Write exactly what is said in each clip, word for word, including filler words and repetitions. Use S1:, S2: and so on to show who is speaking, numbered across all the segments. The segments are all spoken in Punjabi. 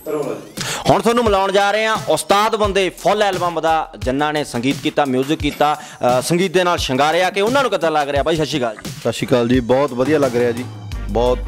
S1: ਹੁਣ ਤੁਹਾਨੂੰ ਮਿਲਾਉਣ ਜਾ ਰਹੇ ਹਾਂ ਉਸਤਾਦ ਬੰਦੇ ਫੁੱਲ ਐਲਬਮ ਦਾ, ਜਿਨ੍ਹਾਂ ਨੇ ਸੰਗੀਤ ਕੀਤਾ, ਮਿਊਜ਼ਿਕ ਕੀਤਾ, ਸੰਗੀਤ ਦੇ ਨਾਲ ਸ਼ਿੰਗਾਰਿਆ, ਕਿ ਉਹਨਾਂ ਨੂੰ ਕਿੱਦਾਂ ਲੱਗ ਰਿਹਾ ਬਾਈ? ਸਤਿ ਸ਼੍ਰੀ ਅਕਾਲ ਜੀ।
S2: ਸਤਿ ਸ਼੍ਰੀ ਅਕਾਲ ਜੀ। ਬਹੁਤ ਵਧੀਆ ਲੱਗ ਰਿਹਾ ਜੀ, ਬਹੁਤ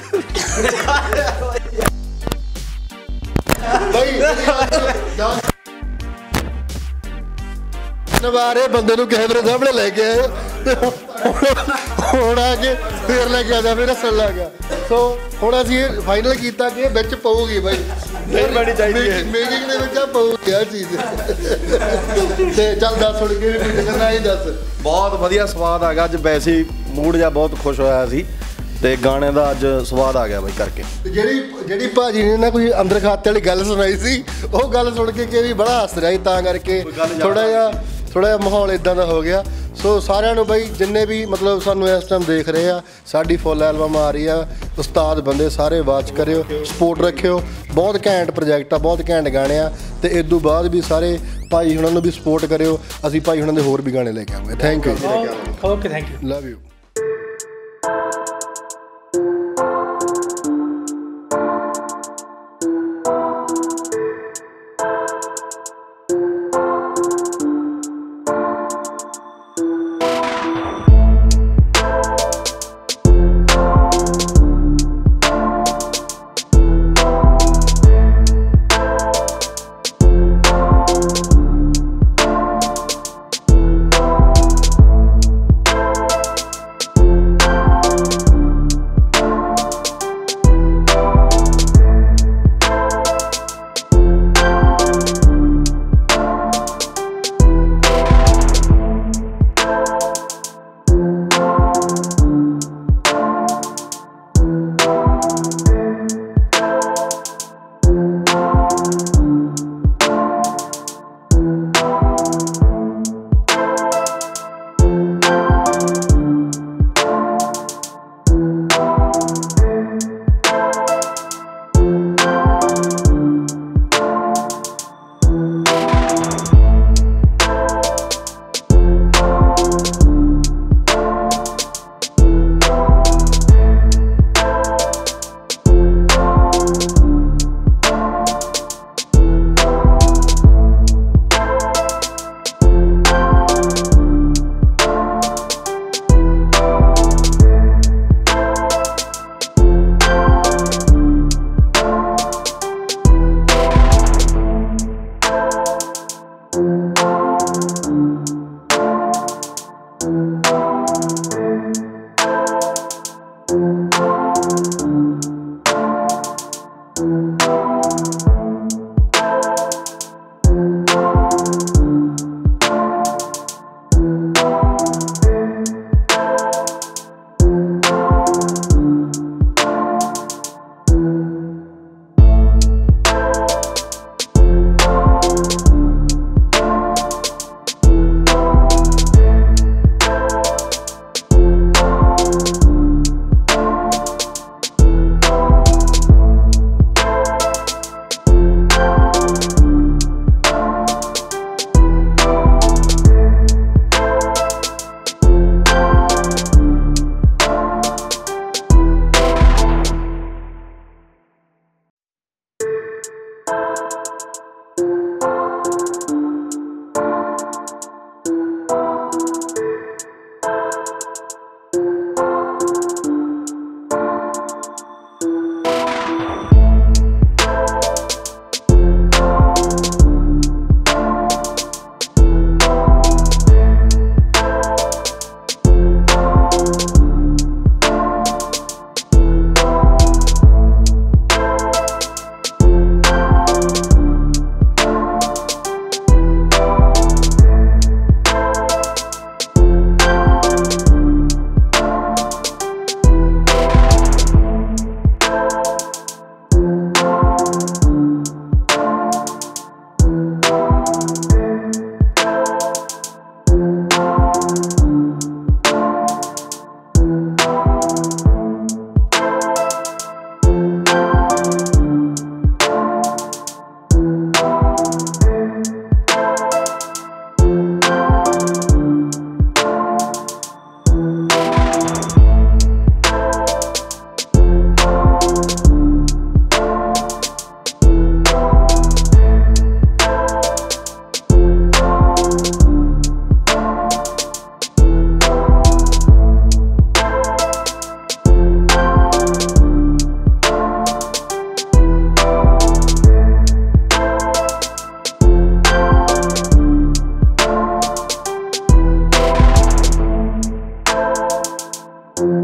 S2: ਨਵਾਰੇ ਬੰਦੇ ਨੂੰ ਕੈਮਰੇ ਸਾਹਮਣੇ ਲੈ ਕੇ ਆਏ ਤੇ ਹੁਣ ਆ ਕੇ ਫੇਰ ਲੈ ਕੇ ਆ ਜਾ, ਫਿਰ ਹੱਸਣ ਲੱਗ ਗਿਆ। ਸੋ ਹੁਣ ਅਸੀਂ ਇਹ ਫਾਈਨਲ ਕੀਤਾ ਕਿ ਇਹ ਵਿੱਚ ਪਊਗੀ ਬਾਈ, ਨਹੀਂ ਬਣੀ ਚਾਹੀਦੀ ਹੈ ਮੇਕਿੰਗ ਦੇ ਵਿੱਚ, ਆ ਪਊਗੀ ਆ ਚੀਜ਼। ਤੇ ਚੱਲ ਦੱਸ ਹੁਣ ਕਿਹੜੀ ਕੋਈ ਕਰਨਾ ਹੀ ਦੱਸ। ਬਹੁਤ ਵਧੀਆ ਸਵਾਦ ਆ ਗਿਆ ਅੱਜ, ਵੈਸੇ ਹੀ ਮੂਡ ਜਿਹਾ ਬਹੁਤ ਖੁਸ਼ ਹੋਇਆ ਸੀ ਤੇ ਗਾਣੇ ਦਾ ਅੱਜ ਸਵਾਦ ਆ ਗਿਆ ਬਾਈ ਕਰਕੇ। ਜਿਹੜੀ ਜਿਹੜੀ ਭਾਜੀ ਨੇ ਨਾ ਕੋਈ ਅੰਦਰ ਖਾਤੇ ਵਾਲੀ ਗੱਲ ਸੁਣਾਈ ਸੀ, ਉਹ ਗੱਲ ਸੁਣ ਕੇ ਕਿ ਵੀ ਬੜਾ ਹੱਸ ਰਿਹਾ ਸੀ, ਤਾਂ ਕਰਕੇ ਥੋੜਾ ਜਿਹਾ ਥੋੜਾ ਜਿਹਾ ਮਾਹੌਲ ਇਦਾਂ ਦਾ ਹੋ ਗਿਆ। ਸੋ ਸਾਰਿਆਂ ਨੂੰ ਬਾਈ ਜਿੰਨੇ ਵੀ ਮਤਲਬ ਸਾਨੂੰ ਇਸ ਟਾਈਮ ਦੇਖ ਰਹੇ ਆ, ਸਾਡੀ ਫੁੱਲ ਐਲਬਮ ਆ ਰਹੀ ਆ ਉਸਤਾਦ ਬੰਦੇ, ਸਾਰੇ ਵਾਚ ਕਰਿਓ, ਸਪੋਰਟ ਰੱਖਿਓ। ਬਹੁਤ ਘੈਂਟ ਪ੍ਰੋਜੈਕਟ ਆ, ਬਹੁਤ ਘੈਂਟ ਗਾਣੇ ਆ, ਤੇ ਇਸ ਤੋਂ ਬਾਅਦ ਵੀ ਸਾਰੇ ਭਾਈ ਹੁਣਾਂ ਨੂੰ ਵੀ ਸਪੋਰਟ ਕਰਿਓ। ਅਸੀਂ ਭਾਈ ਹੁਣਾਂ ਦੇ ਹੋਰ ਵੀ ਗਾਣੇ ਲੈ ਕੇ ਆਵਾਂਗੇ। Thank you.
S3: Okay, thank you,
S2: love you.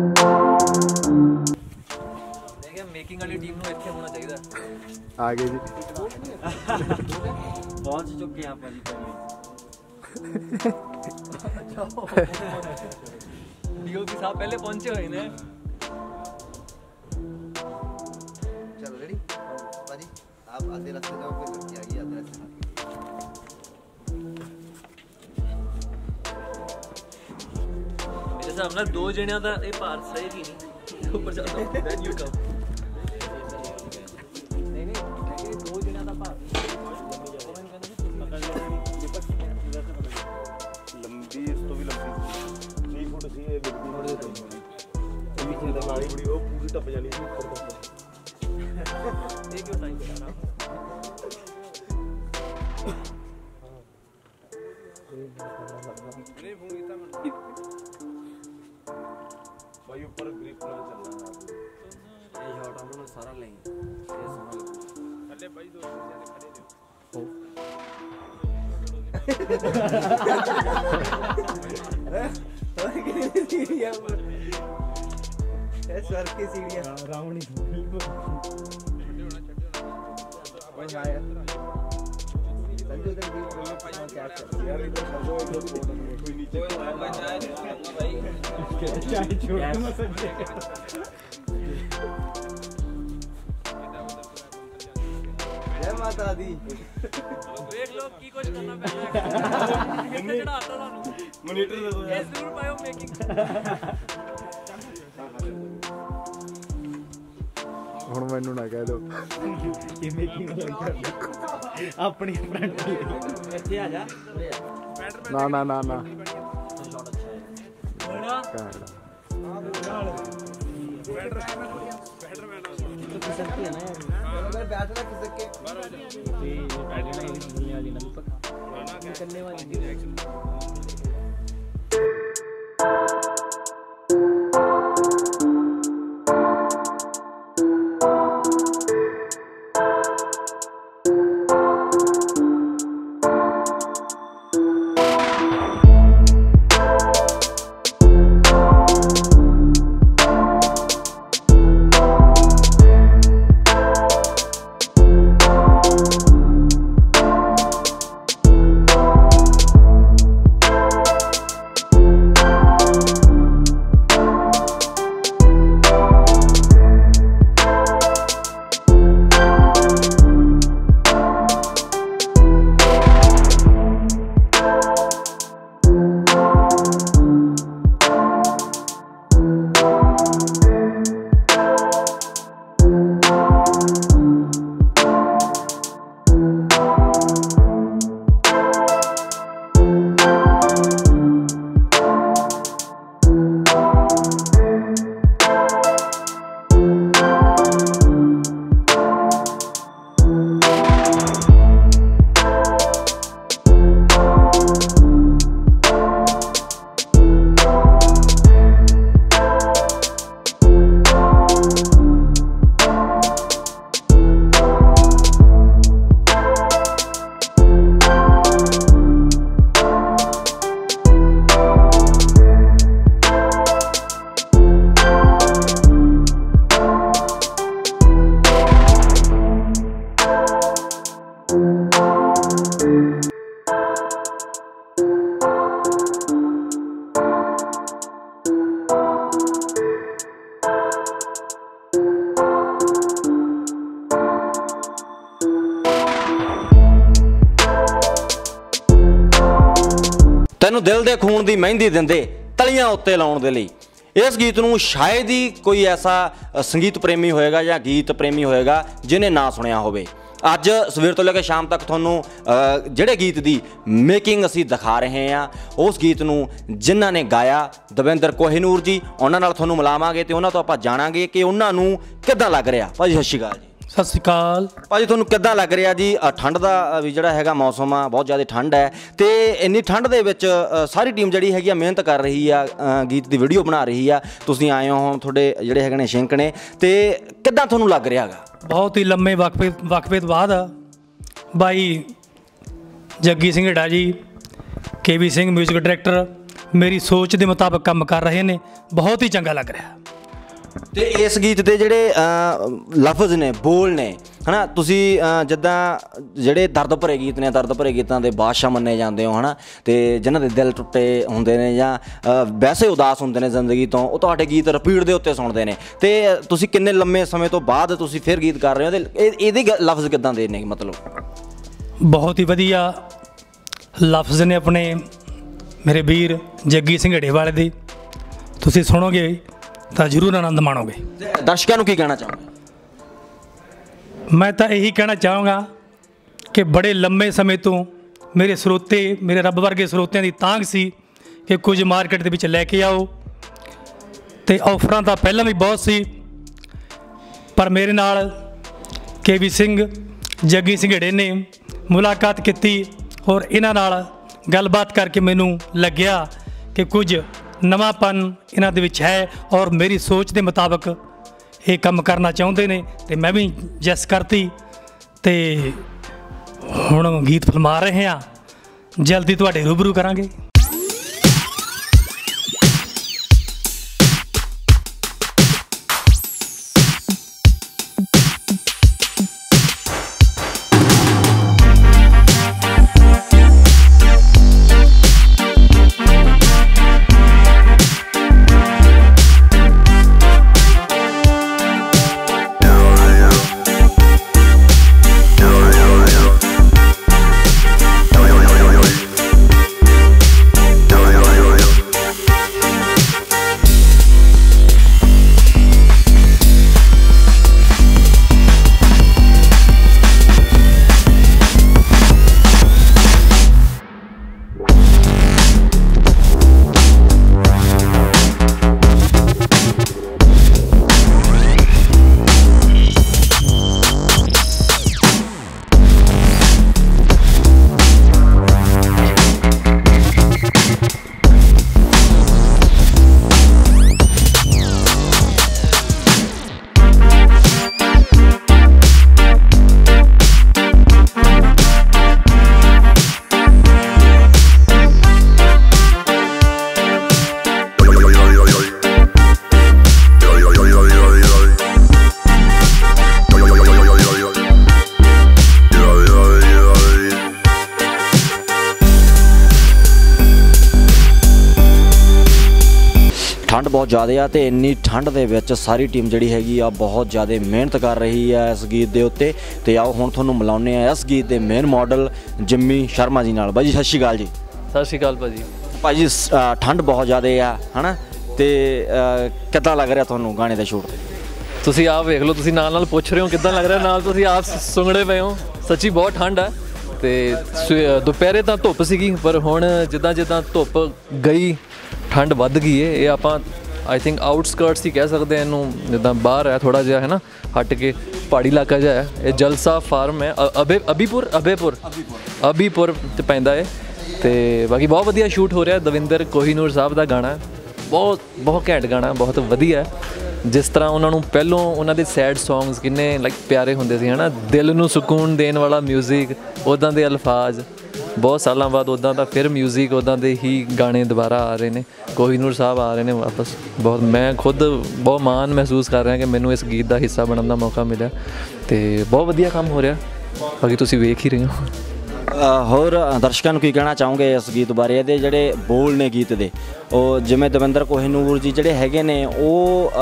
S3: Making ਵਾਲੀ ਟੀਮ ਨੂੰ ਇੱਥੇ ਹੋਣਾ ਚਾਹੀਦਾ।
S2: ਆ ਗਏ ਜੀ,
S1: ਪਹੁੰਚ ਚੁੱਕੇ ਆਪਾਂ ਜੀ
S3: ਡੀਓਪੀ ਸਾਹਿਬ ਪਹਿਲੇ ਪਹੁੰਚੇ ਹੋਏ ਨੇ।
S4: चलो रेडी पाजी, आप आधे रास्ते जाओ, कोई लड़की आ गई आधे रास्ते में।
S3: ਮੇਰੇ ਹਿਸਾਬ ਨਾਲ ਦੋ ਜਣਿਆਂ ਦਾ ਇਹ ਭਾਰ ਸਹੀ ਨਹੀਂ ਉੱਪਰ ਜਾਂਦਾ ਦੈਨ ਯੂ ਕਮ। ਨਹੀਂ ਨਹੀਂ ਇਹ ਦੋ ਜਣਿਆਂ ਦਾ ਭਾਰ
S5: ਲੰਬੀ, ਇਸ ਤੋਂ ਵੀ ਲੰਬੀ तीन ਫੁੱਟ ਸੀ ਇਹ ਬਿਲਕੁਲ ਥੋੜੇ ਤੋਂ ਇਹ ਵੀ ਖੇਡ ਨਾਲੀ ਬੜੀ ਉਹ ਪੂਰੀ ਟੱਪ ਜਾਣੀ ਸੀ ਉੱਪਰ ਤੱਕ।
S3: ਇਹ ਕਿਉਂ ਟਾਈਮ ਕਰਾ ਰਹਾ
S5: ਨਹੀਂ ਫੋਨ ਕੀਤਾ ਮੈਂ ਭਾਈ ਉੱਪਰ ਗ੍ਰਿਪ ਨਾਲ ਚੱਲਣਾ
S1: ਇਹ ਸ਼ਾਟ ਉਹਨਾਂ ਨੂੰ ਸਾਰਾ ਲਈ ਇਹ ਸੋਹਣਾ ਲੱਗੂ
S5: ਥੱਲੇ ਭਾਈ ਦੋ ਜਣੇ ਖੜੇ ਰਹੋ।
S4: स्वर्ग की सीढ़ियां
S5: रावणी
S4: संजू इधर भी क्या कर
S5: यार इधर चलो, इधर कोई नीचे चाय छोड़ मत संजय।
S4: जय माता दी।
S3: ਵੇਖ ਲੋ ਕੀ ਕੁਝ ਕਰਨਾ ਪੈਣਾ ਇੱਥੇ ਚੜਾਤਾ ਤੁਹਾਨੂੰ
S5: ਮੋਨੀਟਰ ਦੇ ਦੋ
S3: ਇਹ ਜ਼ਰੂਰ ਪਾਇਓ ਮੇਕਿੰਗ।
S2: ਹੁਣ ਮੈਨੂੰ ਨਾ ਕਹਿ ਦਿਓ
S5: ਇਹ ਮੇਕਿੰਗ ਆਪਣੀ ਫਰੈਂਡ
S1: ਇੱਥੇ ਆ ਜਾ
S2: ਨਾ ਨਾ ਨਾ ਨਾ
S3: ਬੜਾ
S2: ਕਹਿਣਾ
S4: अगर बैठना किस के
S3: निकलने वाली
S1: ਤੈਨੂੰ ਦਿਲ ਦੇ ਖੂਨ ਦੀ ਮਹਿੰਦੀ ਦਿੰਦੇ ਤਲੀਆਂ ਉੱਤੇ ਲਾਉਣ ਦੇ ਲਈ। ਇਸ ਗੀਤ ਨੂੰ ਸ਼ਾਇਦ ਹੀ ਕੋਈ ਐਸਾ ਸੰਗੀਤ ਪ੍ਰੇਮੀ ਹੋਏਗਾ ਜਾਂ ਗੀਤ ਪ੍ਰੇਮੀ ਹੋਏਗਾ ਜਿਹਨੇ ਨਾ ਸੁਣਿਆ ਹੋਵੇ। ਅੱਜ ਸਵੇਰ ਤੋਂ ਲੈ ਕੇ ਸ਼ਾਮ ਤੱਕ ਤੁਹਾਨੂੰ ਜਿਹੜੇ ਗੀਤ ਦੀ ਮੇਕਿੰਗ ਅਸੀਂ ਦਿਖਾ ਰਹੇ ਹਾਂ, ਉਸ ਗੀਤ ਨੂੰ ਜਿਨ੍ਹਾਂ ਨੇ ਗਾਇਆ ਦਵਿੰਦਰ ਕੋਹਿਨੂਰ ਜੀ, ਉਹਨਾਂ ਨਾਲ ਤੁਹਾਨੂੰ ਮਿਲਾਵਾਂਗੇ ਤੇ ਉਹਨਾਂ ਤੋਂ ਆਪਾਂ ਜਾਣਾਂਗੇ ਕਿ ਉਹਨਾਂ ਨੂੰ ਕਿੱਦਾਂ ਲੱਗ ਰਿਹਾ। ਭਾਜੀ ਸਤਿ ਸ਼੍ਰੀ ਅਕਾਲ ਜੀ।
S6: ਸਤਿ ਸ਼੍ਰੀ ਅਕਾਲ
S1: ਭਾਜੀ, ਤੁਹਾਨੂੰ ਕਿੱਦਾਂ ਲੱਗ ਰਿਹਾ ਜੀ? ਠੰਡ ਦਾ ਵੀ ਜਿਹੜਾ ਹੈਗਾ ਮੌਸਮ ਆ, ਬਹੁਤ ਜ਼ਿਆਦਾ ਠੰਡ ਹੈ ਤੇ ਇੰਨੀ ਠੰਡ ਦੇ ਵਿੱਚ ਸਾਰੀ ਟੀਮ ਜਿਹੜੀ ਹੈਗੀ ਆ ਮਿਹਨਤ ਕਰ ਰਹੀ ਆ, ਗੀਤ ਦੀ ਵੀਡੀਓ ਬਣਾ ਰਹੀ ਆ। ਤੁਸੀਂ ਆਏ ਹੋ, ਤੁਹਾਡੇ ਜਿਹੜੇ ਹੈਗੇ ਨੇ ਸ਼ਿੰਕ ਨੇ, ਤੇ ਕਿੱਦਾਂ ਤੁਹਾਨੂੰ ਲੱਗ ਰਿਹਾ ਹੈਗਾ?
S6: ਬਹੁਤ ਹੀ ਲੰਮੇ ਵਕਫੇ ਵਕਫੇ ਤੋਂ ਬਾਅਦ ਬਾਈ ਜੱਗੀ ਸਿੰਘ ਢਾ ji, K V Singh music director, ਮੇਰੀ ਸੋਚ ਦੇ ਮੁਤਾਬਕ ਕੰਮ ਕਰ ਰਹੇ ਨੇ। ਬਹੁਤ ਹੀ ਚੰਗਾ ਲੱਗ ਰਿਹਾ।
S1: ਤੇ ਇਸ ਗੀਤ ਦੇ ਜਿਹੜੇ ਅ, ਲਫ਼ਜ਼ ਨੇ, ਬੋਲ ਨੇ, ਹਨਾ, ਤੁਸੀਂ ਅ, ਜਿੱਦਾਂ ਜਿਹੜੇ ਦਰਦ ਭਰੇ ਗੀਤ ਨੇ, ਦਰਦ ਭਰੇ ਗੀਤਾਂ ਦੇ ਬਾਦਸ਼ਾਹ ਮੰਨੇ ਜਾਂਦੇ ਹੋ, ਹਨਾ, ਤੇ ਜਿਨ੍ਹਾਂ ਦੇ ਦਿਲ ਟੁੱਟੇ ਹੁੰਦੇ ਨੇ ਜਾਂ ਅ, ਵੈਸੇ ਉਦਾਸ ਹੁੰਦੇ ਨੇ ਜ਼ਿੰਦਗੀ ਤੋਂ, ਉਹ ਤੁਹਾਡੇ ਗੀਤ ਰਿਪੀਟ ਦੇ ਉੱਤੇ ਸੁਣਦੇ ਨੇ। ਤੇ ਤੁਸੀਂ ਕਿੰਨੇ ਲੰਮੇ ਸਮੇਂ ਤੋਂ ਬਾਅਦ ਤੁਸੀਂ ਫਿਰ ਗੀਤ ਕਰ ਰਹੇ ਹੋ, ਤੇ ਇਹ ਇਹਦੇ ਗ- ਲਫ਼ਜ਼ ਕਿੱਦਾਂ ਦੇ ਨੇ? ਮਤਲਬ
S6: ਬਹੁਤ ਹੀ ਵਧੀਆ ਲਫ਼ਜ਼ ਨੇ ਆਪਣੇ ਮੇਰੇ ਵੀਰ ਜੱਗੀ ਸਿੰਘੜੇ ਵਾਲੇ ਦੇ। ਤੁਸੀਂ ਸੁਣੋਗੇ ਤਾਂ ਜ਼ਰੂਰ ਆਨੰਦ ਮਾਣੋਗੇ।
S1: ਤੇ ਦਰਸ਼ਕਾਂ ਨੂੰ ਕੀ ਕਹਿਣਾ ਚਾਹੋਗੇ?
S6: ਮੈਂ ਤਾਂ ਇਹੀ ਕਹਿਣਾ ਚਾਹਾਂਗਾ ਕਿ ਬੜੇ ਲੰਮੇ ਸਮੇਂ ਤੋਂ ਮੇਰੇ ਸਰੋਤੇ, ਮੇਰੇ ਰੱਬ ਵਰਗੇ ਸਰੋਤਿਆਂ ਦੀ ਤਾਂਘ ਸੀ ਕਿ ਕੁਝ ਮਾਰਕੀਟ ਦੇ ਵਿੱਚ ਲੈ ਕੇ ਆਓ, ਤੇ ਆਫਰਾਂ ਤਾਂ ਪਹਿਲਾਂ ਵੀ ਬਹੁਤ ਸੀ, ਪਰ ਮੇਰੇ ਨਾਲ ਕੇ ਵੀ ਸਿੰਘ, ਜੱਗੀ ਸਿੰਘੜੇ ਨੇ ਮੁਲਾਕਾਤ ਕੀਤੀ ਔਰ ਇਹਨਾਂ ਨਾਲ ਗੱਲਬਾਤ ਕਰਕੇ ਮੈਨੂੰ ਲੱਗਿਆ ਕਿ ਕੁਝ ਨਵਾਂਪਨ ਇਹਨਾਂ ਦੇ ਵਿੱਚ ਹੈ ਔਰ ਮੇਰੀ ਸੋਚ ਦੇ ਮੁਤਾਬਕ ਇਹ ਕੰਮ ਕਰਨਾ ਚਾਹੁੰਦੇ ਨੇ, ਤੇ ਮੈਂ ਵੀ ਜੈਸ ਕਰਤੀ ਤੇ ਹੁਣ ਗੀਤ ਫਿਲਮਾ ਰਹੇ ਹਾਂ। ਜਲਦੀ ਤੁਹਾਡੇ ਰੂਬਰੂ ਕਰਾਂਗੇ।
S1: ਠੰਡ ਬਹੁਤ ਜ਼ਿਆਦਾ ਆ, ਤੇ ਇੰਨੀ ਠੰਡ ਦੇ ਵਿੱਚ ਸਾਰੀ ਟੀਮ ਜਿਹੜੀ ਹੈਗੀ ਆ ਬਹੁਤ ਜ਼ਿਆਦਾ ਮਿਹਨਤ ਕਰ ਰਹੀ ਆ ਇਸ ਗੀਤ ਦੇ ਉੱਤੇ। ਤੇ ਆਓ ਹੁਣ ਤੁਹਾਨੂੰ ਮਿਲਾਉਂਦੇ ਆ ਇਸ ਗੀਤ ਦੇ main model Jimmy Sharma ji ਨਾਲ। ਬਾਈ ਜੀ ਸਤਿ ਸ਼੍ਰੀ ਅਕਾਲ ਜੀ।
S3: ਸਤਿ ਸ਼੍ਰੀ ਅਕਾਲ ਭਾਜੀ।
S1: ਭਾਜੀ ਅ, ਠੰਡ ਬਹੁਤ ਜ਼ਿਆਦਾ ਆ, ਹਨਾ, ਤੇ ਅ, ਕਿੱਦਾਂ ਲੱਗ ਰਿਹਾ ਤੁਹਾਨੂੰ ਗਾਣੇ ਦੇ ਸ਼ੂਟ ਤੇ?
S3: ਤੁਸੀਂ ਆਪ ਵੇਖ ਲਓ, ਤੁਸੀਂ ਨਾਲ ਨਾਲ ਪੁੱਛ ਰਹੇ ਹੋ ਕਿੱਦਾਂ ਲੱਗ ਰਿਹਾ, ਨਾਲ ਤੁਸੀਂ ਆਪ ਸੁੰਗੜੇ ਪਏ ਹੋ। ਸੱਚੀ ਬਹੁਤ ਠੰਡ ਹੈ, ਤੇ ਸਵੇ- ਦੁਪਹਿਰੇ ਤਾਂ ਧੁੱਪ ਸੀਗੀ, ਪਰ ਹੁਣ ਜਿੱਦਾਂ ਜਿੱਦਾਂ ਧੁੱਪ ਗਈ ਠੰਡ ਵੱਧ ਗਈ ਹੈ। ਇਹ ਆਪਾਂ ਆਈ ਥਿੰਕ ਆਊਟਸਕਰਟਸ ਹੀ ਕਹਿ ਸਕਦੇ ਹਾਂ ਇਹਨੂੰ, ਜਿੱਦਾਂ ਬਾਹਰ ਹੈ ਥੋੜ੍ਹਾ ਜਿਹਾ, ਹੈ ਨਾ, ਹਟ ਕੇ ਪਹਾੜੀ ਇਲਾਕਾ ਜਿਹਾ ਹੈ। ਇਹ ਜਲਸਾ ਫਾਰਮ ਹੈ, ਅ- ਅਬੇ ਅਬੀਪੁਰ ਅਬੇਪੁਰ ਅਬੀਪੁਰ 'ਚ ਪੈਂਦਾ ਹੈ। ਤੇ ਬਾਕੀ ਬਹੁਤ ਵਧੀਆ ਸ਼ੂਟ ਹੋ ਰਿਹਾ। ਦਵਿੰਦਰ ਕੋਹੀਨੂਰ ਸਾਹਿਬ ਦਾ ਗਾਣਾ, ਬਹੁਤ ਬਹੁਤ ਘੈਂਟ ਗਾਣਾ, ਬਹੁਤ ਵਧੀਆ। ਜਿਸ ਤਰ੍ਹਾਂ ਉਹਨਾਂ ਨੂੰ ਪਹਿਲੋਂ ਉਹਨਾਂ ਦੇ ਸੈਡ ਸੌਂਗਸ ਕਿੰਨੇ ਲਾਈਕ ਪਿਆਰੇ ਹੁੰਦੇ ਸੀ, ਹੈ ਨਾ, ਦਿਲ ਨੂੰ ਸਕੂਨ ਦੇਣ ਵਾਲਾ ਮਿਊਜ਼ਿਕ, ਉੱਦਾਂ ਦੇ ਅਲਫਾਜ਼। ਬਹੁਤ ਸਾਲਾਂ ਬਾਅਦ ਉੱਦਾਂ ਦਾ ਫਿਰ ਮਿਊਜ਼ਿਕ, ਉੱਦਾਂ ਦੇ ਹੀ ਗਾਣੇ ਦੁਬਾਰਾ ਆ ਰਹੇ ਨੇ। ਕੋਹੀਨੂਰ ਸਾਹਿਬ ਆ ਰਹੇ ਨੇ ਵਾਪਸ। ਬਹੁਤ ਮੈਂ ਖੁਦ ਬਹੁਤ ਮਾਣ ਮਹਿਸੂਸ ਕਰ ਰਿਹਾ ਕਿ ਮੈਨੂੰ ਇਸ ਗੀਤ ਦਾ ਹਿੱਸਾ ਬਣਨ ਦਾ ਮੌਕਾ ਮਿਲਿਆ, ਤੇ ਬਹੁਤ ਵਧੀਆ ਕੰਮ ਹੋ ਰਿਹਾ। ਬਾਕੀ ਤੁਸੀਂ ਵੇਖ ਹੀ ਰਹੇ ਹੋ।
S1: ਅ, ਹੋਰ ਦਰਸ਼ਕਾਂ ਨੂੰ ਕੀ ਕਹਿਣਾ ਚਾਹੋਗੇ ਇਸ ਗੀਤ ਬਾਰੇ? ਇਹਦੇ ਜਿਹੜੇ ਬੋਲ ਨੇ ਗੀਤ ਦੇ, ਉਹ ਜਿਵੇਂ ਦਵਿੰਦਰ ਕੋਹੀਨੂਰ ਜੀ ਜਿਹੜੇ ਹੈਗੇ ਨੇ, ਉਹ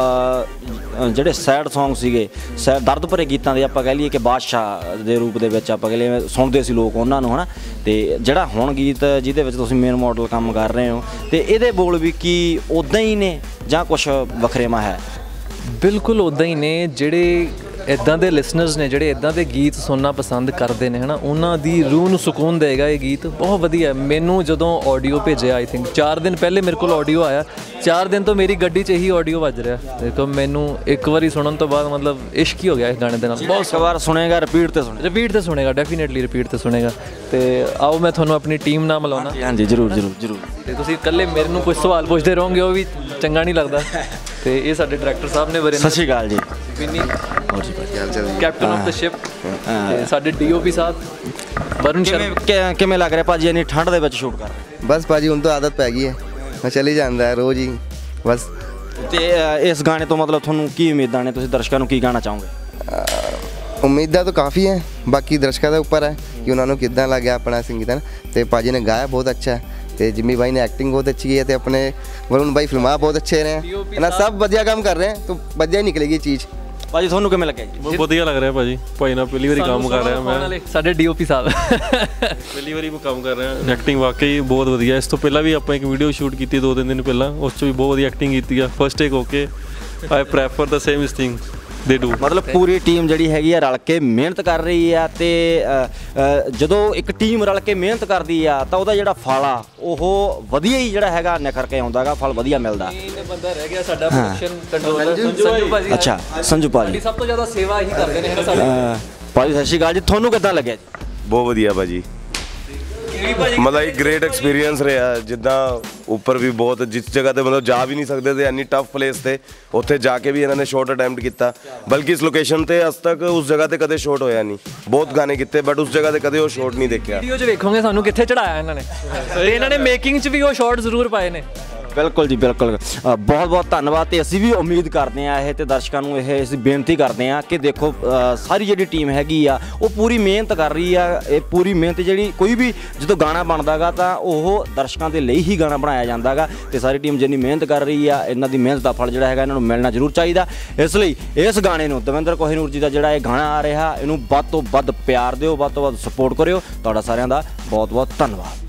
S1: ਅ, ਜਿਹੜੇ ਸੈਡ ਸੌਂਗ ਸੀਗੇ, ਸੈ ਦਰਦ ਭਰੇ ਗੀਤਾਂ ਦੇ ਆਪਾਂ ਕਹਿ ਲਈਏ ਕਿ ਬਾਦਸ਼ਾਹ ਦੇ ਰੂਪ ਦੇ ਵਿੱਚ ਆਪਾਂ ਕਹਿ ਲਈਏ ਸੁਣਦੇ ਸੀ ਲੋਕ ਉਹਨਾਂ ਨੂੰ, ਹੈ ਨਾ। ਤੇ ਜਿਹੜਾ ਹੁਣ ਗੀਤ ਜਿਹਦੇ ਵਿੱਚ ਤੁਸੀਂ ਮੇਨ ਮਾਡਲ ਕੰਮ ਕਰ ਰਹੇ ਹੋ, ਤੇ ਇਹਦੇ ਬੋਲ ਵੀ ਕੀ ਉੱਦਾਂ ਹੀ ਨੇ ਜਾਂ ਕੁਛ ਵੱਖਰੇਵਾ ਹੈ?
S3: ਬਿਲਕੁਲ ਉੱਦਾਂ ਹੀ ਨੇ। ਜਿਹੜੇ ਇੱਦਾਂ ਦੇ ਲਿਸਨਰਸ ਨੇ, ਜਿਹੜੇ ਇੱਦਾਂ ਦੇ ਗੀਤ ਸੁਣਨਾ ਪਸੰਦ ਕਰਦੇ ਨੇ, ਹੈ ਨਾ, ਉਹਨਾਂ ਦੀ ਰੂਹ ਨੂੰ ਸਕੂਨ ਦੇਗਾ ਇਹ ਗੀਤ। ਬਹੁਤ ਵਧੀਆ। ਮੈਨੂੰ ਜਦੋਂ ਆਡੀਓ ਭੇਜਿਆ, ਆਈ ਥਿੰਕ ਚਾਰ ਦਿਨ ਪਹਿਲੇ ਮੇਰੇ ਕੋਲ ਆਡੀਓ ਆਇਆ, ਚਾਰ ਦਿਨ ਤੋਂ ਮੇਰੀ ਗੱਡੀ 'ਚ ਇਹੀ ਆਡੀਓ ਵੱਜ ਰਿਹਾ। ਦੇਖੋ, ਮੈਨੂੰ ਇੱਕ ਵਾਰੀ ਸੁਣਨ ਤੋਂ ਬਾਅਦ ਮਤਲਬ ਇਸ਼ਕ ਹੀ ਹੋ ਗਿਆ ਇਸ ਗਾਣੇ ਦੇ ਨਾਲ। ਬਹੁਤ
S1: ਇੱਕ ਵਾਰ ਸੁਣੇਗਾ ਰਿਪੀਟ ਤੇ ਸੁਣੇ
S3: ਰਿਪੀਟ ਤੇ ਸੁਣੇਗਾ, ਡੈਫੀਨੇਟਲੀ ਰਿਪੀਟ ਤੇ ਸੁਣੇਗਾ। ਤੇ ਆਓ ਮੈਂ ਤੁਹਾਨੂੰ ਆਪਣੀ ਟੀਮ ਨਾਲ ਮਿਲਾਉਣਾ।
S1: ਹਾਂਜੀ ਜ਼ਰੂਰ ਜ਼ਰੂਰ ਜ਼ਰੂਰ।
S3: ਤੇ ਤੁਸੀਂ ਇਕੱਲੇ ਮੇਰੇ ਨੂੰ ਕੁਝ ਸਵਾਲ ਪੁੱਛਦੇ ਰਹੋਗੇ, ਉਹ ਵੀ ਚੰਗਾ ਨਹੀਂ ਲੱਗਦਾ। ਤੇ ਇਹ ਸਾਡੇ ਡਾਇਰੈਕਟਰ ਸਾਹਿਬ ਨੇ, ਵਰਿੰਦਰ
S1: ਸਤਿ ਸ਼੍ਰੀ ਅਕਾਲ ਜੀ।
S3: ਵਿੰਨੀ,
S1: ਹੋਰ ਜੀ
S3: ਕੈਪਟਨ ਆਫ ਦ ਸ਼ਿਪ, ਤੇ ਸਾਡੇ ਡੀਓਪੀ ਸਾਹਿਬ ਵਰੁਣ ਸ਼ਰਮਾ।
S1: ਕਿਵੇਂ ਕਿ- ਕਿਵੇਂ ਲੱਗ ਰਿਹਾ ਭਾਜੀ ਇੰਨੀ ਠੰਡ ਦੇ ਵਿੱਚ ਸ਼ੂਟ ਕਰ ਰਹੇ?
S4: बस भाजी उन तो आदत पै गई है, मैं चली जाता है रोज़ ही बस।
S1: ਤੇ ਅ, ਇਸ ਗਾਣੇ ਤੋਂ ਮਤਲਬ ਤੁਹਾਨੂੰ ਕੀ ਉਮੀਦਾਂ ਨੇ, ਤੁਸੀਂ ਦਰਸ਼ਕਾਂ ਨੂੰ ਕੀ ਕਹਿਣਾ ਚਾਹੋਗੇ?
S4: ਉਮੀਦਾਂ ਤਾਂ ਕਾफ़ੀ ਹੈ, ਬਾਕੀ ਦਰਸ਼ਕਾਂ ਦੇ ਉੱਪਰ ਹੈ ਕਿ ਉਹਨਾਂ ਨੂੰ ਕਿੱਦਾਂ ਲੱਗਿਆ ਆਪਣਾ ਸੰਗੀਤਨ। ਤੇ ਭਾਜੀ ਨੇ ਗਾਇਆ ਬਹੁਤ ਅੱਛਾ ਹੈ, ਤੇ ਜਿੰਮੀ ਭਾਈ ਨੇ ਐਕਟਿੰਗ ਬਹੁਤ ਅੱਛੀ ਹੈ, ਤੇ ਆਪਣੇ ਵरुण भाई ਫਿਲਮਾਂ ਬਹੁਤ ਅੱਛੇ ਨੇ ਨਾ, ਸਭ ਵਧੀਆ ਕੰਮ ਕਰ ਰਹੇ ਹੈ, ਤਾਂ ਵਧੀਆ ਨਿਕਲੇਗੀ ਚੀਜ਼।
S1: ਭਾਜੀ ਤੁਹਾਨੂੰ ਕਿਵੇਂ ਲੱਗਿਆ ਜੀ?
S5: ਬਹੁਤ ਵਧੀਆ ਲੱਗ ਰਿਹਾ ਭਾਜੀ, ਭਾਈ ਨਾਲ ਪਹਿਲੀ ਵਾਰੀ ਕੰਮ ਕਰ ਰਿਹਾ ਮੈਂ,
S3: ਸਾਡੇ ਡੀਓਪੀ ਸਾਹਿਬ
S5: ਪਹਿਲੀ ਵਾਰੀ ਮੈਂ ਕੰਮ ਕਰ ਰਿਹਾ। ਐਕਟਿੰਗ ਵਾਕਈ ਬਹੁਤ ਵਧੀਆ। ਇਸ ਤੋਂ ਪਹਿਲਾਂ ਵੀ ਆਪਾਂ ਇੱਕ ਵੀਡੀਓ ਸ਼ੂਟ ਕੀਤੀ ਦੋ ਤਿੰਨ ਦਿਨ ਪਹਿਲਾਂ, ਉਸ 'ਚ ਵੀ ਬਹੁਤ ਵਧੀਆ ਐਕਟਿੰਗ ਕੀਤੀ ਆ। First take okay, I prefer ਦਾ ਸੇਮ ਇਸ ਥਿੰਗ ਦੇ ਡੂ।
S1: ਮਤਲਬ ਪੂਰੀ ਟੀਮ ਜਿਹੜੀ ਹੈਗੀ ਆ ਰਲ ਕੇ ਮਿਹਨਤ ਕਰ ਰਹੀ ਆ, ਤੇ ਅ, ਅ, ਜਦੋਂ ਇੱਕ ਟੀਮ ਰਲ ਕੇ ਮਿਹਨਤ ਕਰਦੀ ਆ ਤਾਂ ਉਹਦਾ ਜਿਹੜਾ ਫਲ ਆ ਉਹ ਵਧੀਆ ਹੀ ਜਿਹੜਾ ਹੈਗਾ ਨਿਖਰ ਕੇ ਆਉਂਦਾਗਾ, ਫਲ ਵਧੀਆ ਮਿਲਦਾ।
S3: ਮੇਨ ਬੰਦਾ ਰਹਿ ਗਿਆ ਸਾਡਾ ਪ੍ਰੋਡਕਸ਼ਨ ਕੰਟਰੋਲਰ ਸੰਜੂ ਭਾਜੀ।
S1: ਅੱਛਾ, ਸੰਜੂ ਭਾਜੀ
S3: ਸਭ ਤੋਂ ਜ਼ਿਆਦਾ ਸੇਵਾ ਇਹੀ ਕਰਦੇ ਨੇ ਸਾਡੇ।
S1: ਅ, ਭਾਜੀ ਸਤਿ ਸ਼੍ਰੀ ਅਕਾਲ ਜੀ, ਤੁਹਾਨੂੰ ਕਿੱਦਾਂ ਲੱਗਿਆ ਜੀ?
S7: ਬਹੁਤ ਵਧੀਆ ਭਾਜੀ, ਮਤਲਬ ਇੱਕ ਗ੍ਰੇਟ ਐਕਸਪੀਰੀਅੰਸ ਰਿਹਾ। ਜਿੱਦਾਂ ਉੱਪਰ ਵੀ ਬਹੁਤ, ਜਿਸ ਜਗ੍ਹਾ ਤੇ ਮਤਲਬ ਜਾ ਵੀ ਨਹੀਂ ਸਕਦੇ ਤੇ ਇੰਨੀ ਟਫ ਪਲੇਸ ਤੇ ਉੱਥੇ ਜਾ ਕੇ ਵੀ ਇਹਨਾਂ ਨੇ ਸ਼ਾਟ ਅਟੈਂਪਟ ਕੀਤਾ, ਬਲਕਿ ਇਸ ਲੋਕੇਸ਼ਨ ਤੇ ਅੱਜ ਤੱਕ ਉਸ ਜਗ੍ਹਾ ਤੇ ਕਦੇ ਸ਼ਾਟ ਹੋਇਆ ਨਹੀਂ। ਬਹੁਤ ਗਾਣੇ ਕੀਤੇ ਬਟ ਉਸ ਜਗ੍ਹਾ ਤੇ ਕਦੇ ਉਹ ਸ਼ਾਟ ਨਹੀਂ ਦੇਖਿਆ।
S3: ਵੀਡੀਓ 'ਚ ਵੇਖੋਗੇ ਸਾਨੂੰ ਕਿੱਥੇ ਚੜਾਇਆ ਇਹਨਾਂ ਨੇ, ਤੇ ਇਹਨਾਂ ਨੇ ਮੇਕਿੰਗ 'ਚ ਵੀ ਉਹ ਸ਼ਾਟ ਜ਼ਰੂਰ ਪਾਏ ਨੇ।
S1: ਬਿਲਕੁਲ ਜੀ ਬਿਲਕੁਲ, ਬਹੁਤ ਬਹੁਤ ਧੰਨਵਾਦ। ਤੇ ਅਸੀਂ ਵੀ ਉਮੀਦ ਕਰਦੇ ਹਾਂ ਇਹ, ਤੇ ਦਰਸ਼ਕਾਂ ਨੂੰ ਇਹ ਅਸੀਂ ਬੇਨਤੀ ਕਰਦੇ ਹਾਂ ਕਿ ਦੇਖੋ ਅ, ਸਾਰੀ ਜਿਹੜੀ ਟੀਮ ਹੈਗੀ ਆ ਉਹ ਪੂਰੀ ਮਿਹਨਤ ਕਰ ਰਹੀ ਆ। ਇਹ ਪੂਰੀ ਮਿਹਨਤ ਜਿਹੜੀ, ਕੋਈ ਵੀ ਜਦੋਂ ਗਾਣਾ ਬਣਦਾਗਾ ਤਾਂ ਉਹ ਦਰਸ਼ਕਾਂ ਦੇ ਲਈ ਹੀ ਗਾਣਾ ਬਣਾਇਆ ਜਾਂਦਾਗਾ, ਤੇ ਸਾਰੀ ਟੀਮ ਜਿੰਨੀ ਮਿਹਨਤ ਕਰ ਰਹੀ ਆ, ਇਹਨਾਂ ਦੀ ਮਿਹਨਤ ਦਾ ਫਲ ਜਿਹੜਾ ਹੈਗਾ ਇਹਨਾਂ ਨੂੰ ਮਿਲਣਾ ਜ਼ਰੂਰ ਚਾਹੀਦਾ। ਇਸ ਲਈ ਇਸ ਗਾਣੇ ਨੂੰ, ਦਵਿੰਦਰ ਕੋਹਿਨੂਰ ਜੀ ਦਾ ਜਿਹੜਾ ਇਹ ਗਾਣਾ ਆ ਰਿਹਾ, ਇਹਨੂੰ ਵੱਧ ਤੋਂ ਵੱਧ ਪਿਆਰ ਦਿਓ, ਵੱਧ ਤੋਂ ਵੱਧ ਸਪੋਰਟ ਕਰਿਓ। ਤੁਹਾਡਾ ਸਾਰਿਆਂ ਦਾ ਬਹੁਤ ਬਹੁਤ ਧੰਨਵਾਦ।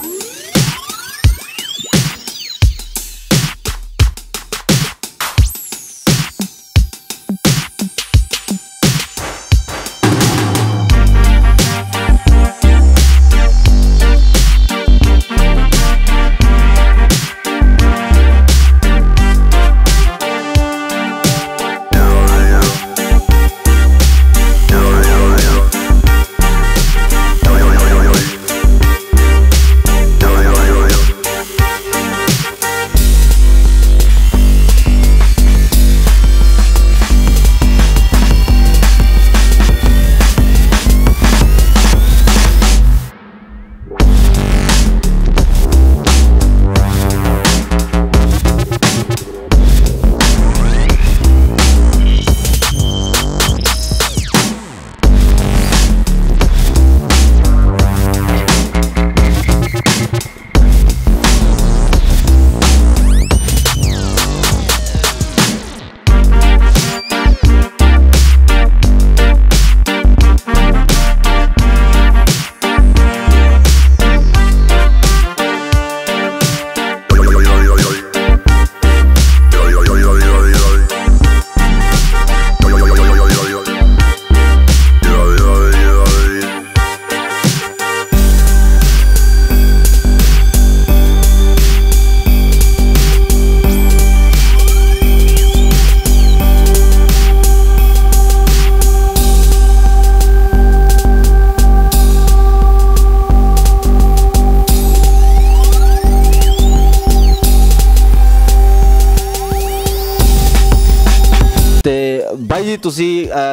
S1: ਬਾਈ ਜੀ ਤੁਸੀਂ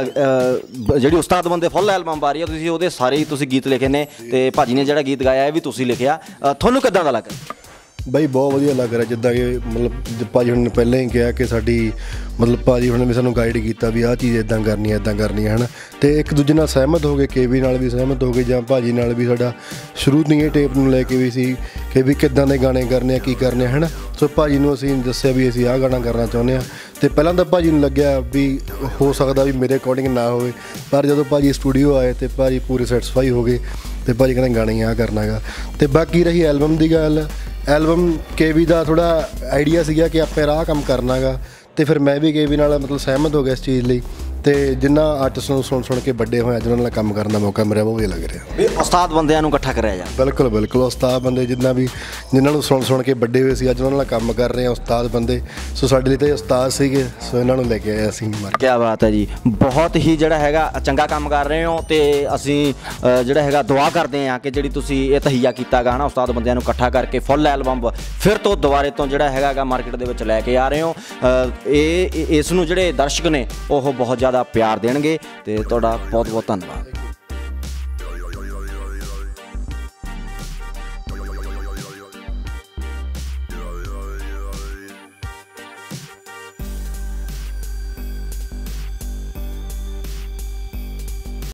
S1: ਜਿਹੜੀ ਉਸਤਾਦ ਬੰਦੇ ਫੁੱਲ ਐਲਬਮ ਆ ਰਹੀ ਹੈ, ਤੁਸੀਂ ਉਹਦੇ ਸਾਰੇ ਹੀ ਤੁਸੀਂ ਗੀਤ ਲਿਖੇ ਨੇ, ਤੇ ਭਾਜੀ ਨੇ ਜਿਹੜਾ ਗੀਤ ਗਾਇਆ ਇਹ ਵੀ ਤੁਸੀਂ ਲਿਖਿਆ, ਤੁਹਾਨੂੰ ਕਿੱਦਾਂ ਦਾ ਲੱਗਾ?
S2: ਬਾਈ ਬਹੁਤ ਵਧੀਆ ਲੱਗ ਰਿਹਾ, ਜਿੱਦਾਂ ਕਿ ਮਤਲਬ ਭਾਜੀ ਹੁਣ ਨੇ ਪਹਿਲਾਂ ਹੀ ਕਿਹਾ ਕਿ ਸਾਡੀ ਮਤਲਬ ਭਾਜੀ ਹੁਣ ਨੇ ਵੀ ਸਾਨੂੰ ਗਾਈਡ ਕੀਤਾ ਵੀ ਆਹ ਚੀਜ਼ ਇੱਦਾਂ ਕਰਨੀ ਹੈ ਇੱਦਾਂ ਕਰਨੀ ਹੈ ਹੈ ਨਾ, ਅਤੇ ਇੱਕ ਦੂਜੇ ਨਾਲ ਸਹਿਮਤ ਹੋ ਗਏ, ਕੇ ਵੀ ਨਾਲ ਵੀ ਸਹਿਮਤ ਹੋ ਗਏ, ਜਾਂ ਭਾਜੀ ਨਾਲ ਵੀ ਸਾਡਾ ਸ਼ੁਰੂ ਤੋਂ ਇਹ ਟੇਪ ਨੂੰ ਲੈ ਕੇ ਵੀ ਸੀ ਕਿ ਵੀ ਕਿੱਦਾਂ ਦੇ ਗਾਣੇ ਕਰਨੇ ਆ, ਕੀ ਕਰਨੇ ਹੈ ਨਾ। ਸੋ ਭਾਜੀ ਨੂੰ ਅਸੀਂ ਦੱਸਿਆ ਵੀ ਅਸੀਂ ਆਹ ਗਾਣਾ ਕਰਨਾ ਚਾਹੁੰਦੇ ਹਾਂ, ਅਤੇ ਪਹਿਲਾਂ ਤਾਂ ਭਾਜੀ ਨੂੰ ਲੱਗਿਆ ਵੀ ਹੋ ਸਕਦਾ ਵੀ ਮੇਰੇ ਅਕੋਰਡਿੰਗ ਨਾ ਹੋਵੇ, ਪਰ ਜਦੋਂ ਭਾਜੀ ਸਟੂਡੀਓ ਆਏ ਅਤੇ ਭਾਜੀ ਪੂਰੇ ਸੈਟਿਸਫਾਈ ਹੋ ਗਏ, ਅਤੇ ਭਾਜੀ ਕਹਿੰਦੇ ਗਾਣਾ ਹੀ ਆਹ ਕਰਨਾ ਹੈਗਾ। ਅਤੇ ਬਾਕੀ ਰਹੀ ਐਲਬਮ ਦੀ ਗੱਲ, ਐਲਬਮ ਕੇ ਵੀ ਦਾ ਥੋੜ੍ਹਾ ਆਈਡੀਆ ਸੀਗਾ ਕਿ ਆਪਾਂ ਰਾਹ ਕੰਮ ਕਰਨਾ ਗਾ, ਅਤੇ ਫਿਰ ਮੈਂ ਵੀ ਕੇ ਵੀ ਨਾਲ ਮਤਲਬ ਸਹਿਮਤ ਹੋ ਗਿਆ ਇਸ ਚੀਜ਼ ਲਈ, ਅਤੇ ਜਿੰਨਾ ਆਰਟਿਸਟ ਨੂੰ ਸੁਣ ਸੁਣ ਕੇ ਵੱਡੇ ਹੋਏ ਅੱਜ ਉਹਨਾਂ ਨਾਲ ਕੰਮ ਕਰਨ ਦਾ ਮੌਕਾ ਮਿਲਿਆ ਬਹੁਤ ਵਧੀਆ ਲੱਗ ਰਿਹਾ।
S1: ਵੀ ਉਸਤਾਦ ਬੰਦਿਆਂ ਨੂੰ ਇਕੱਠਾ ਕਰਿਆ ਜਾ,
S2: ਬਿਲਕੁਲ ਬਿਲਕੁਲ ਉਸਤਾਦ ਬੰਦੇ ਜਿੰਨਾ ਵੀ ਜਿਨ੍ਹਾਂ ਨੂੰ ਸੁਣ ਸੁਣ ਕੇ ਵੱਡੇ ਹੋਏ ਸੀ ਅੱਜ ਉਹਨਾਂ ਨਾਲ ਕੰਮ ਕਰ ਰਹੇ ਆ ਉਸਤਾਦ ਬੰਦੇ, ਸੋ ਸਾਡੇ ਲਈ ਤਾਂ ਇਹ ਉਸਤਾਦ ਸੀਗੇ, ਸੋ ਇਹਨਾਂ ਨੂੰ ਲੈ ਕੇ ਆਏ ਅਸੀਂ।
S1: ਕੀ ਬਾਤ ਹੈ ਜੀ, ਬਹੁਤ ਹੀ ਜਿਹੜਾ ਹੈਗਾ ਚੰਗਾ ਕੰਮ ਕਰ ਰਹੇ ਹੋ, ਅਤੇ ਅਸੀਂ ਜਿਹੜਾ ਹੈਗਾ ਦੁਆ ਕਰਦੇ ਹਾਂ ਕਿ ਜਿਹੜੀ ਤੁਸੀਂ ਇਹ ਤਹੀਆ ਕੀਤਾ ਗਾ ਨਾ ਉਸਤਾਦ ਬੰਦਿਆਂ ਨੂੰ ਇਕੱਠਾ ਕਰਕੇ ਫੁੱਲ ਐਲਬਮ ਫਿਰ ਤੋਂ ਦੁਬਾਰੇ ਤੋਂ ਜਿਹੜਾ ਹੈਗਾ ਗਾ ਮਾਰਕੀਟ ਦੇ ਵਿੱਚ ਲੈ ਕੇ ਆ ਰਹੇ ਹੋ। ਇਹ ਇਸ ਨੂੰ ਜਿਹੜੇ ਦਰਸ਼ਕ ਨੇ ਉਹ ਬਹੁਤ ਜ਼ਿਆਦਾ ਪਿਆਰ ਦੇਣਗੇ, ਤੇ ਤੁਹਾਡਾ ਬਹੁਤ ਬਹੁਤ ਧੰਨਵਾਦ।